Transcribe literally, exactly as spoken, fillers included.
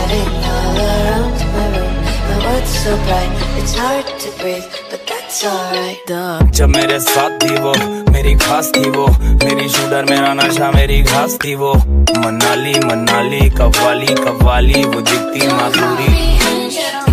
Getting all around my room. My world's so bright, it's hard to breathe, but that's alright. जब मेरे साथ थी वो, मेरी खास थी वो, मेरी शूटर मेरा नशा मेरी घास थी वो। मनाली मनाली कव्वाली कव्वाली वो दिखती माधुरी।